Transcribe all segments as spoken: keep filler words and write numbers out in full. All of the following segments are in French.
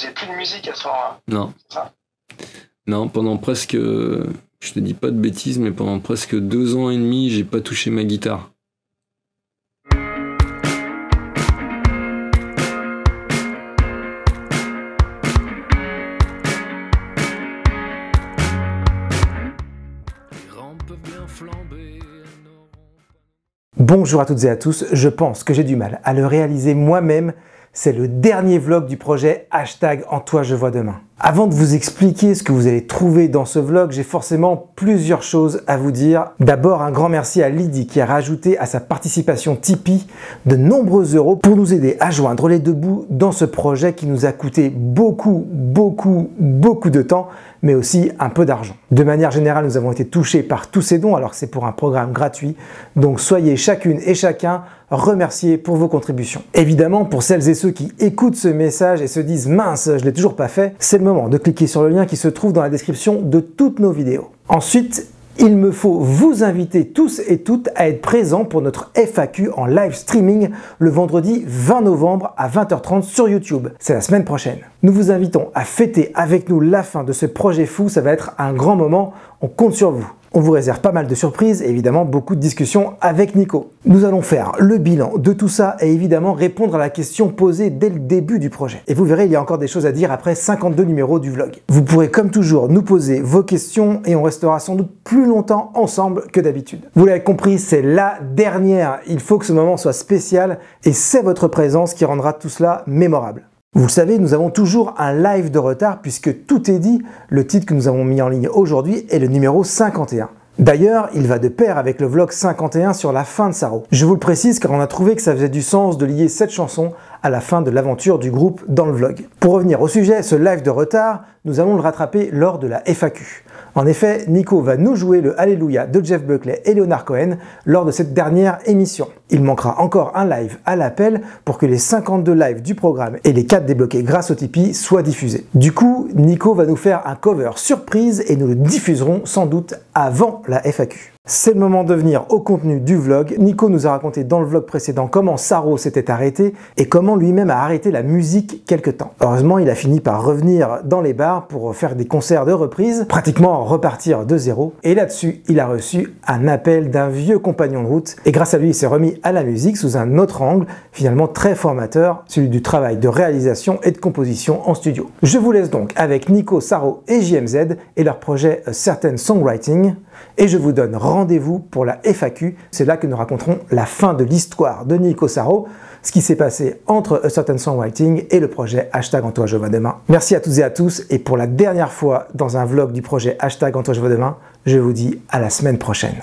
faisiez plus de musique à ce moment-là. Non. C'est ça? Non, pendant presque, je te dis pas de bêtises, mais pendant presque deux ans et demi, j'ai pas touché ma guitare. Bonjour à toutes et à tous, je pense que j'ai du mal à le réaliser moi-même. C'est le dernier vlog du projet hashtag En toi je vois demain. Avant de vous expliquer ce que vous allez trouver dans ce vlog, j'ai forcément plusieurs choses à vous dire. D'abord, un grand merci à Lydie qui a rajouté à sa participation Tipeee de nombreux euros pour nous aider à joindre les deux bouts dans ce projet qui nous a coûté beaucoup, beaucoup, beaucoup de temps, mais aussi un peu d'argent. De manière générale, nous avons été touchés par tous ces dons alors que c'est pour un programme gratuit. Donc soyez chacune et chacun remerciés pour vos contributions. Évidemment, pour celles et ceux qui écoutent ce message et se disent « mince, je l'ai toujours pas fait », c'est le moment de cliquer sur le lien qui se trouve dans la description de toutes nos vidéos. Ensuite, il me faut vous inviter tous et toutes à être présents pour notre F A Q en live streaming le vendredi vingt novembre à vingt heures trente sur YouTube. C'est la semaine prochaine. Nous vous invitons à fêter avec nous la fin de ce projet fou. Ça va être un grand moment. On compte sur vous. On vous réserve pas mal de surprises et évidemment beaucoup de discussions avec Nico. Nous allons faire le bilan de tout ça et évidemment répondre à la question posée dès le début du projet. Et vous verrez, il y a encore des choses à dire après cinquante-deux numéros du vlog. Vous pourrez comme toujours nous poser vos questions et on restera sans doute plus longtemps ensemble que d'habitude. Vous l'avez compris, c'est la dernière. Il faut que ce moment soit spécial et c'est votre présence qui rendra tout cela mémorable. Vous le savez, nous avons toujours un live de retard puisque tout est dit, le titre que nous avons mis en ligne aujourd'hui est le numéro cinquante et un. D'ailleurs, il va de pair avec le vlog cinquante et un sur la fin de Saro. Je vous le précise car on a trouvé que ça faisait du sens de lier cette chanson à la fin de l'aventure du groupe dans le vlog. Pour revenir au sujet, ce live de retard, nous allons le rattraper lors de la F A Q. En effet, Nico va nous jouer le Alléluia de Jeff Buckley et Leonard Cohen lors de cette dernière émission. Il manquera encore un live à l'appel pour que les cinquante-deux lives du programme et les quatre débloqués grâce au Tipeee soient diffusés. Du coup, Nico va nous faire un cover surprise et nous le diffuserons sans doute avant la F A Q. C'est le moment de venir au contenu du vlog. Nico nous a raconté dans le vlog précédent comment Saro s'était arrêté et comment lui-même a arrêté la musique quelque temps. Heureusement, il a fini par revenir dans les bars pour faire des concerts de reprise, pratiquement repartir de zéro. Et là-dessus, il a reçu un appel d'un vieux compagnon de route et grâce à lui, il s'est remis à la musique sous un autre angle, finalement très formateur, celui du travail de réalisation et de composition en studio. Je vous laisse donc avec Nico, Saro et J M Z et leur projet A Certain Songwriting. Et je vous donne rendez-vous pour la F A Q. C'est là que nous raconterons la fin de l'histoire de Nico Saro, ce qui s'est passé entre A Certain Songwriting et le projet hashtag En toi je vois demain. Merci à toutes et à tous et pour la dernière fois dans un vlog du projet hashtag En toi je vois demain, je vous dis à la semaine prochaine.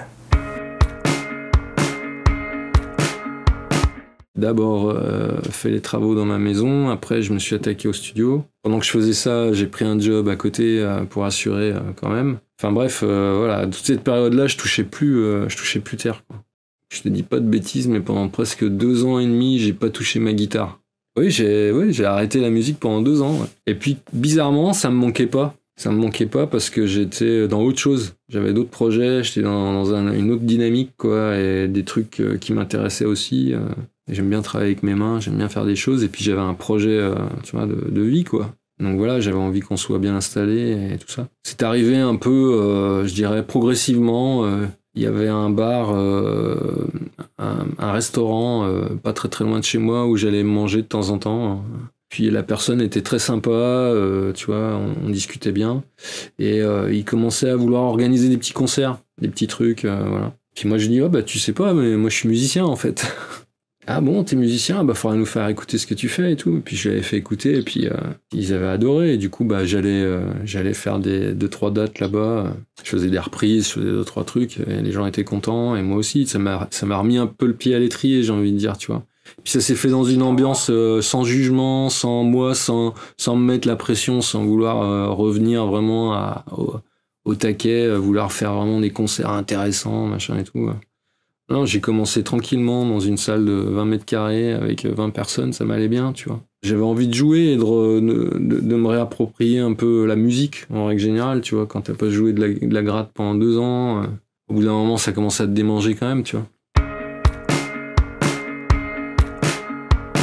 D'abord, euh, fait les travaux dans ma maison. Après, je me suis attaqué au studio. Pendant que je faisais ça, j'ai pris un job à côté euh, pour assurer euh, quand même. Enfin bref, euh, voilà, toute cette période-là, je touchais plus, euh, je touchais plus terre, quoi. Je te dis pas de bêtises, mais pendant presque deux ans et demi, j'ai pas touché ma guitare. Oui, j'ai, oui, j'ai arrêté la musique pendant deux ans. Ouais. Et puis, bizarrement, ça me manquait pas. Ça me manquait pas parce que j'étais dans autre chose. J'avais d'autres projets, j'étais dans, dans un, une autre dynamique, quoi, et des trucs euh, qui m'intéressaient aussi. Euh. J'aime bien travailler avec mes mains, j'aime bien faire des choses, et puis j'avais un projet, euh, tu vois, de, de vie, quoi. Donc voilà, j'avais envie qu'on soit bien installé et tout ça. C'est arrivé un peu, euh, je dirais, progressivement. Euh, il y avait un bar, euh, un, un restaurant, euh, pas très très loin de chez moi, où j'allais manger de temps en temps. Puis la personne était très sympa, euh, tu vois, on, on discutait bien. Et euh, il commençait à vouloir organiser des petits concerts, des petits trucs, euh, voilà. Puis moi je dis, oh bah tu sais pas, mais moi je suis musicien en fait. Ah bon, t'es musicien, bah faudrait nous faire écouter ce que tu fais et tout. Et puis je l'avais fait écouter et puis euh, ils avaient adoré. Et du coup, bah j'allais euh, j'allais faire des deux trois dates là-bas. Je faisais des reprises, je faisais deux trois trucs. Et les gens étaient contents et moi aussi. Ça m'a ça m'a remis un peu le pied à l'étrier, j'ai envie de dire, tu vois. Puis ça s'est fait dans une ambiance euh, sans jugement, sans moi, sans sans me mettre la pression, sans vouloir euh, revenir vraiment à, au, au taquet, euh, vouloir faire vraiment des concerts intéressants, machin et tout. Non, j'ai commencé tranquillement dans une salle de vingt mètres carrés avec vingt personnes, ça m'allait bien, tu vois. J'avais envie de jouer et de, de, de me réapproprier un peu la musique, en règle générale, tu vois. Quand t'as pas joué de la, de la gratte pendant deux ans, euh, au bout d'un moment, ça commence à te démanger quand même, tu vois.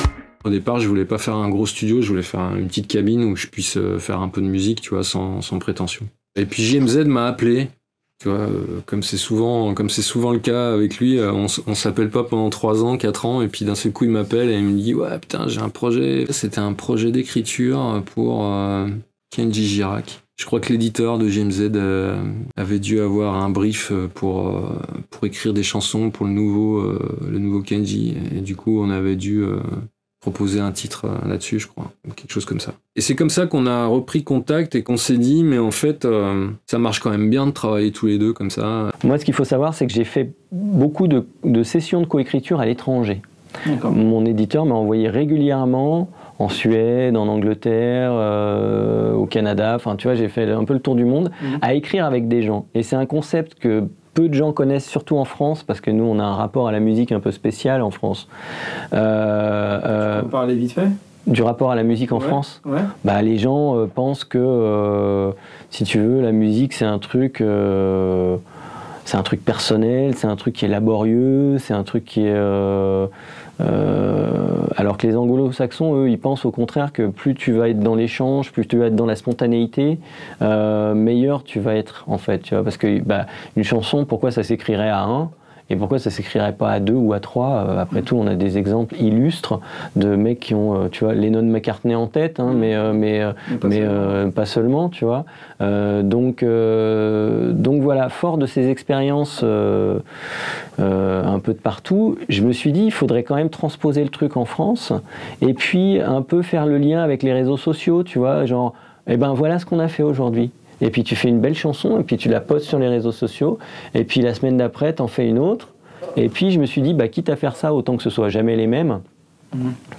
Au départ, je voulais pas faire un gros studio, je voulais faire une petite cabine où je puisse faire un peu de musique, tu vois, sans, sans prétention. Et puis J M Z m'a appelé, tu vois, comme c'est souvent, comme c'est souvent le cas avec lui, on, on s'appelle pas pendant trois ans, quatre ans, et puis d'un seul coup il m'appelle et il me dit ouais putain j'ai un projet. C'était un projet d'écriture pour euh, Kenji Girac. Je crois que l'éditeur de J M Z euh, avait dû avoir un brief pour euh, pour écrire des chansons pour le nouveau euh, le nouveau Kenji, et du coup on avait dû euh, proposer un titre là-dessus, je crois, quelque chose comme ça. Et c'est comme ça qu'on a repris contact et qu'on s'est dit, mais en fait, euh, ça marche quand même bien de travailler tous les deux comme ça. Moi, ce qu'il faut savoir, c'est que j'ai fait beaucoup de, de sessions de coécriture à l'étranger. Mon éditeur m'a envoyé régulièrement en Suède, en Angleterre, euh, au Canada, enfin, tu vois, j'ai fait un peu le tour du monde, mmh. à écrire avec des gens. Et c'est un concept que peu de gens connaissent, surtout en France, parce que nous, on a un rapport à la musique un peu spécial en France. Euh, euh, tu peux parler vite fait ? Du rapport à la musique en ouais, France ouais. Bah, les gens euh, pensent que, euh, si tu veux, la musique, c'est un truc... Euh, c'est un truc personnel, c'est un truc qui est laborieux, c'est un truc qui est... Euh, euh, alors que les anglo-saxons, eux, ils pensent au contraire que plus tu vas être dans l'échange, plus tu vas être dans la spontanéité, euh, meilleur tu vas être, en fait. Tu vois, parce que bah, une chanson, pourquoi ça s'écrirait à un ? Et pourquoi ça s'écrirait pas à deux ou à trois? Après tout, on a des exemples illustres de mecs qui ont, tu vois, Lennon-McCartney en tête, hein, mais, euh, mais, mais, pas, mais seulement. Euh, pas seulement, tu vois. Euh, donc, euh, donc voilà, fort de ces expériences euh, euh, un peu de partout, je me suis dit, il faudrait quand même transposer le truc en France, et puis un peu faire le lien avec les réseaux sociaux, tu vois, genre, eh ben voilà ce qu'on a fait aujourd'hui. Et puis tu fais une belle chanson, et puis tu la postes sur les réseaux sociaux, et puis la semaine d'après, t'en fais une autre. Et puis je me suis dit, bah, quitte à faire ça, autant que ce soit jamais les mêmes. Mmh.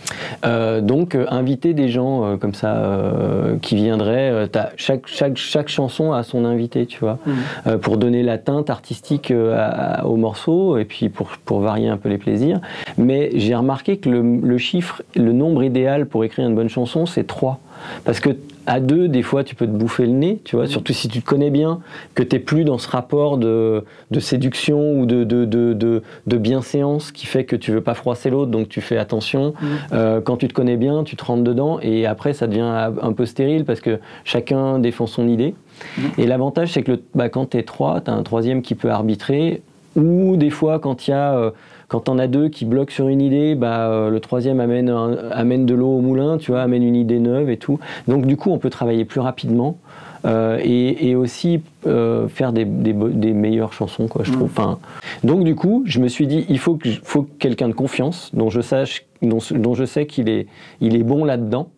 Euh, donc euh, inviter des gens euh, comme ça euh, qui viendraient, euh, chaque, chaque, chaque chanson a son invité, tu vois, mmh. euh, pour donner la teinte artistique euh, à, à, au morceau, et puis pour, pour varier un peu les plaisirs. Mais j'ai remarqué que le, le chiffre, le nombre idéal pour écrire une bonne chanson, c'est trois. Parce que à deux, des fois, tu peux te bouffer le nez, tu vois, mmh. surtout si tu te connais bien, que tu n'es plus dans ce rapport de, de séduction ou de, de, de, de, de bienséance qui fait que tu ne veux pas froisser l'autre, donc tu fais attention. Mmh. Euh, quand tu te connais bien, tu te rentres dedans, et après, ça devient un peu stérile parce que chacun défend son idée. Mmh. Et l'avantage, c'est que le, bah, quand tu es trois, tu as un troisième qui peut arbitrer, ou des fois, quand il y a... Euh, Quand on a deux qui bloquent sur une idée, bah, euh, le troisième amène, un, amène de l'eau au moulin, tu vois, amène une idée neuve et tout. Donc du coup, on peut travailler plus rapidement euh, et, et aussi euh, faire des, des, des meilleures chansons, quoi, je trouve. Enfin, donc du coup, je me suis dit, il faut que faut quelqu'un de confiance, dont je sache, dont, dont je sais qu'il est, il est bon là-dedans.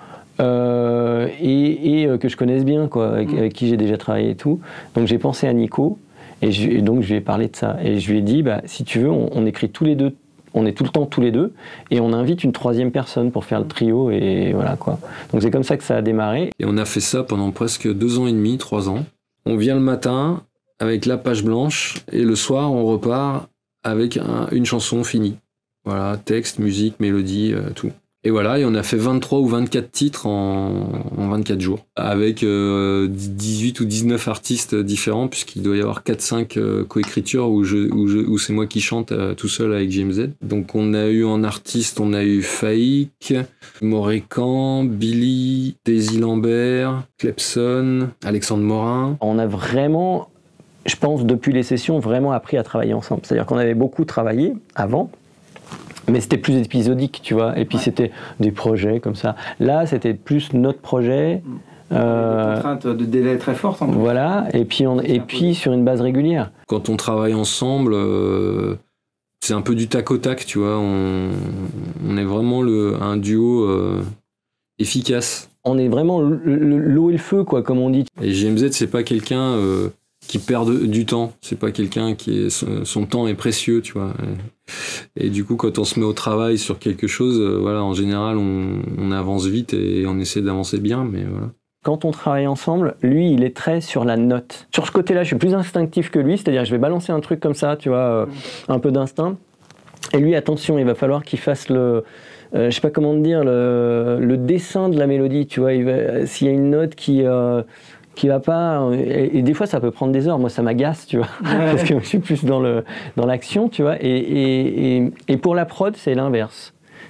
Euh, et, et euh, que je connaisse bien, quoi, avec, avec qui j'ai déjà travaillé et tout. Donc j'ai pensé à Nico. Et, je, et donc je lui ai parlé de ça. Et je lui ai dit, bah, si tu veux, on, on écrit tous les deux, on est tout le temps tous les deux, et on invite une troisième personne pour faire le trio, et voilà quoi. Donc c'est comme ça que ça a démarré. Et on a fait ça pendant presque deux ans et demi, trois ans. On vient le matin avec la page blanche, et le soir on repart avec un, une chanson finie. Voilà, texte, musique, mélodie, euh, tout. Et voilà, et on a fait vingt-trois ou vingt-quatre titres en, en vingt-quatre jours, avec euh, dix-huit ou dix-neuf artistes différents, puisqu'il doit y avoir quatre cinq euh, coécritures où, je, où, je, où c'est moi qui chante euh, tout seul avec J M Z. Donc on a eu en artistes, on a eu Faïk, Morécan, Billy, Daisy Lambert, Clepson, Alexandre Morin. On a vraiment, je pense, depuis les sessions, vraiment appris à travailler ensemble. C'est-à-dire qu'on avait beaucoup travaillé avant, mais c'était plus épisodique, tu vois, et puis ouais. c'était des projets comme ça. Là, c'était plus notre projet. Mmh. Euh, des contraintes de délai très fortes. En voilà, et puis, on, et puis sur une base régulière. Quand on travaille ensemble, euh, c'est un peu du tac au tac, tu vois. On, on est vraiment le, un duo euh, efficace. On est vraiment l'eau et le feu, quoi, comme on dit. Et J M Z, c'est pas quelqu'un... Euh, qui perd de, du temps, c'est pas quelqu'un qui est son, son temps est précieux, tu vois. Et, et du coup, quand on se met au travail sur quelque chose, euh, voilà, en général, on, on avance vite et on essaie d'avancer bien, mais voilà. Quand on travaille ensemble, lui, il est très sur la note. Sur ce côté-là, je suis plus instinctif que lui, c'est-à-dire je vais balancer un truc comme ça, tu vois, euh, un peu d'instinct. Et lui, attention, il va falloir qu'il fasse le, euh, je sais pas comment te dire, le, le dessin de la mélodie, tu vois. Il va, s'il y a une note qui euh, qui va pas, et, et des fois ça peut prendre des heures, moi ça m'agace, tu vois, ouais. parce que je suis plus dans le dans l'action, tu vois, et, et, et, et pour la prod c'est l'inverse,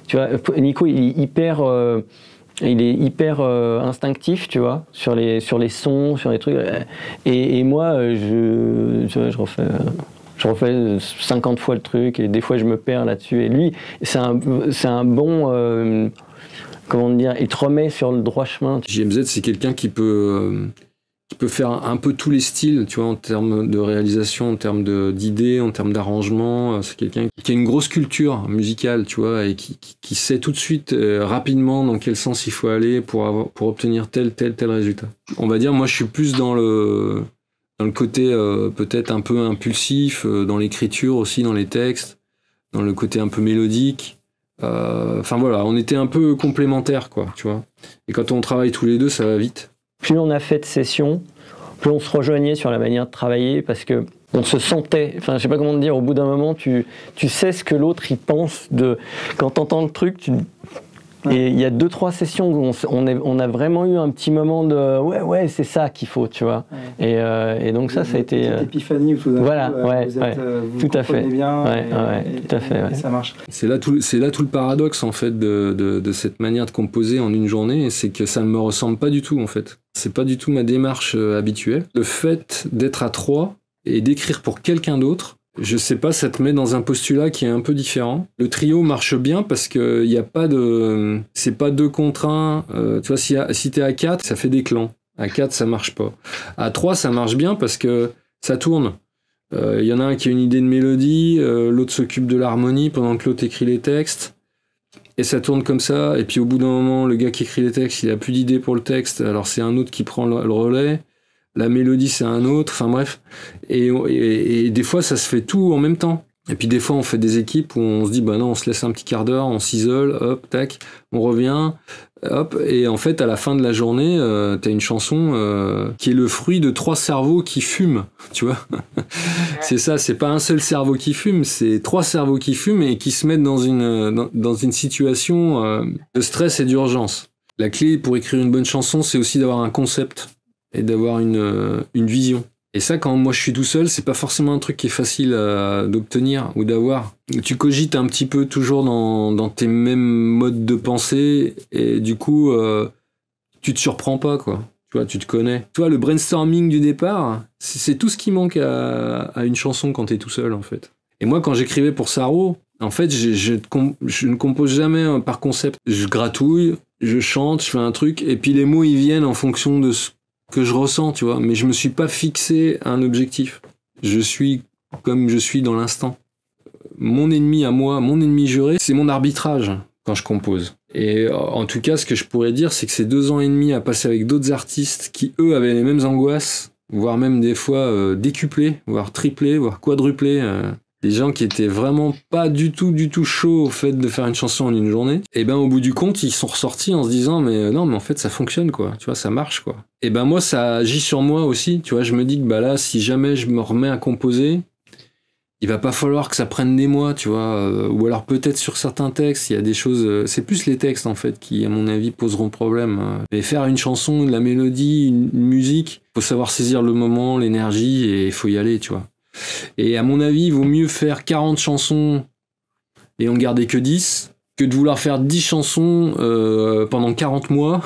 tu vois, Nico, il est hyper, euh, il est hyper euh, instinctif, tu vois, sur les, sur les sons, sur les trucs. Et, et moi, je, tu vois, je refais. Je refais cinquante fois le truc et des fois je me perds là-dessus. Et lui, c'est un, c'est un bon. Euh, comment dire, il te remet sur le droit chemin. J M Z, c'est quelqu'un qui peut, euh, qui peut faire un peu tous les styles, tu vois, en termes de réalisation, en termes de, d'idées, en termes d'arrangement. C'est quelqu'un qui a une grosse culture musicale, tu vois, et qui, qui, qui sait tout de suite, euh, rapidement, dans quel sens il faut aller pour, avoir, pour obtenir tel, tel, tel résultat. On va dire, moi, je suis plus dans le. Dans le côté euh, peut-être un peu impulsif, euh, dans l'écriture aussi, dans les textes, dans le côté un peu mélodique. Enfin euh, voilà, on était un peu complémentaires, quoi, tu vois. Et quand on travaille tous les deux, ça va vite. Plus on a fait de sessions, plus on se rejoignait sur la manière de travailler, parce que on se sentait, enfin je sais pas comment te dire, au bout d'un moment, tu, tu sais ce que l'autre il pense de... Quand t'entends le truc, tu... Et il y a deux, trois sessions où on, on, est, on a vraiment eu un petit moment de ouais, ouais, c'est ça qu'il faut, tu vois. Ouais. Et, euh, et donc, ça, ça a été. Cette épiphanie où tout d'un voilà, coup, ouais, vous, êtes, ouais, euh, vous tout à fait. bien. Ouais, et, ouais, et, tout à fait. Et, ouais. et ça marche. C'est là, tout, c'est là tout le paradoxe, en fait, de, de, de cette manière de composer en une journée, c'est que ça ne me ressemble pas du tout, en fait. C'est pas du tout ma démarche euh, habituelle. Le fait d'être à trois et d'écrire pour quelqu'un d'autre, je sais pas, ça te met dans un postulat qui est un peu différent. Le trio marche bien parce que il y a pas de, c'est pas deux contre un. Euh, tu vois, si, si t'es à quatre, ça fait des clans. À quatre, ça marche pas. À trois, ça marche bien parce que ça tourne. Il euh, y en a un qui a une idée de mélodie, euh, l'autre s'occupe de l'harmonie pendant que l'autre écrit les textes. Et ça tourne comme ça. Et puis au bout d'un moment, le gars qui écrit les textes, il a plus d'idées pour le texte. Alors c'est un autre qui prend le, le relais. La mélodie, c'est un autre, enfin bref. Et, et, et des fois, ça se fait tout en même temps. Et puis des fois, on fait des équipes où on se dit, bah non, on se laisse un petit quart d'heure, on s'isole, hop, tac, on revient, hop. Et en fait, à la fin de la journée, euh, t'as une chanson euh, qui est le fruit de trois cerveaux qui fument, tu vois. C'est ça, c'est pas un seul cerveau qui fume, c'est trois cerveaux qui fument et qui se mettent dans une, dans, dans une situation euh, de stress et d'urgence. La clé pour écrire une bonne chanson, c'est aussi d'avoir un concept et d'avoir une, euh, une vision. Et ça, quand moi je suis tout seul, c'est pas forcément un truc qui est facile à, d'obtenir ou d'avoir. Tu cogites un petit peu toujours dans, dans tes mêmes modes de pensée et du coup, euh, tu te surprends pas, quoi. Tu vois, tu te connais. Tu vois, le brainstorming du départ, c'est, c'est tout ce qui manque à, à une chanson quand t'es tout seul, en fait. Et moi, quand j'écrivais pour Saro, en fait, je, je, je ne compose jamais par concept. Je gratouille, je chante, je fais un truc, et puis les mots, ils viennent en fonction de ce que je ressens, tu vois, mais je me suis pas fixé un objectif. Je suis comme je suis dans l'instant. Mon ennemi à moi, mon ennemi juré, c'est mon arbitrage quand je compose. Et en tout cas, ce que je pourrais dire, c'est que ces deux ans et demi à passer avec d'autres artistes qui, eux, avaient les mêmes angoisses, voire même des fois euh, décuplées, voire triplées, voire quadruplées, euh, des gens qui étaient vraiment pas du tout, du tout chauds au fait de faire une chanson en une journée, et ben au bout du compte, ils sont ressortis en se disant mais non, mais en fait ça fonctionne, quoi, tu vois, ça marche, quoi. Et ben moi ça agit sur moi aussi, tu vois, je me dis que bah là, si jamais je me remets à composer, il va pas falloir que ça prenne des mois, tu vois, euh, ou alors peut-être sur certains textes, il y a des choses, euh, c'est plus les textes en fait qui, à mon avis, poseront problème. Mais faire une chanson, de la mélodie, une, une musique, faut savoir saisir le moment, l'énergie, et il faut y aller, tu vois. Et à mon avis, il vaut mieux faire quarante chansons et en garder que dix que de vouloir faire dix chansons euh, pendant quarante mois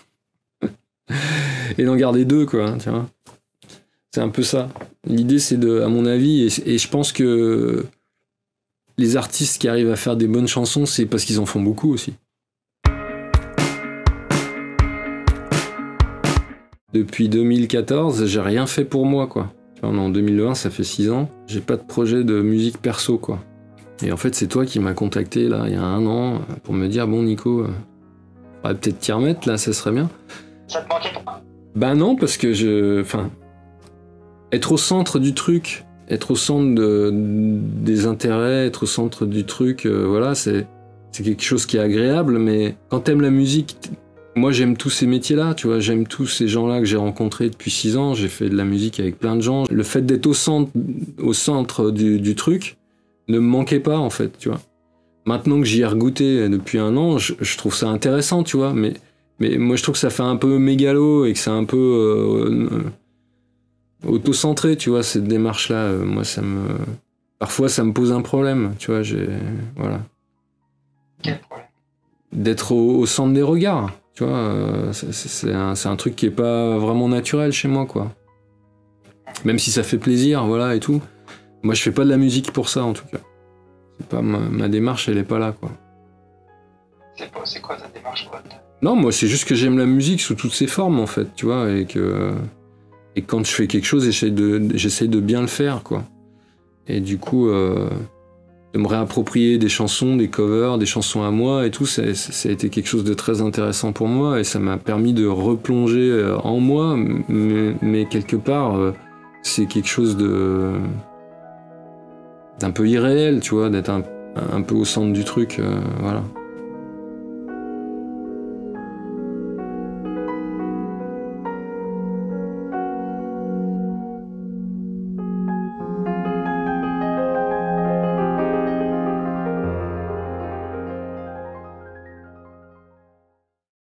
et d'en garder deux, quoi, tu vois. C'est un peu ça. L'idée, c'est de, à mon avis, et, et je pense que les artistes qui arrivent à faire des bonnes chansons, c'est parce qu'ils en font beaucoup aussi. Depuis deux mille quatorze, j'ai rien fait pour moi, quoi. On est en deux mille vingt, ça fait six ans. J'ai pas de projet de musique perso, quoi. Et en fait, c'est toi qui m'as contacté, là, il y a un an, pour me dire, bon, Nico, euh, faudrait peut-être t'y remettre, là, ça serait bien. Ça te manquait pas? Ben non, parce que je... Enfin... Être au centre du truc, être au centre de, des intérêts, être au centre du truc, euh, voilà, c'est, c'est quelque chose qui est agréable, mais quand t'aimes la musique... Moi, j'aime tous ces métiers-là, tu vois, j'aime tous ces gens-là que j'ai rencontrés depuis six ans, j'ai fait de la musique avec plein de gens. Le fait d'être au centre, au centre du, du truc ne me manquait pas, en fait, tu vois. Maintenant que j'y ai regoûté depuis un an, je, je trouve ça intéressant, tu vois, mais, mais moi, je trouve que ça fait un peu mégalo et que c'est un peu euh, euh, auto-centré, tu vois, cette démarche-là. Euh, moi, ça me... Parfois, ça me pose un problème, tu vois, j'ai... Voilà. Quel problème? d'être au, au centre des regards. Tu vois, euh, c'est un, un truc qui est pas vraiment naturel chez moi, quoi. Même si ça fait plaisir, voilà, et tout. Moi, je fais pas de la musique pour ça, en tout cas. C'est pas ma, ma démarche, elle est pas là, quoi. C'est quoi ta démarche, quoi? Non, moi, c'est juste que j'aime la musique sous toutes ses formes, en fait, tu vois, et que... Et quand je fais quelque chose, j'essaye de, j'essaye de bien le faire, quoi. Et du coup, euh, de me réapproprier des chansons, des covers, des chansons à moi et tout, ça, ça a été quelque chose de très intéressant pour moi et ça m'a permis de replonger en moi, mais, mais quelque part, c'est quelque chose de d'un peu irréel, tu vois, d'être un, un peu au centre du truc, euh, voilà.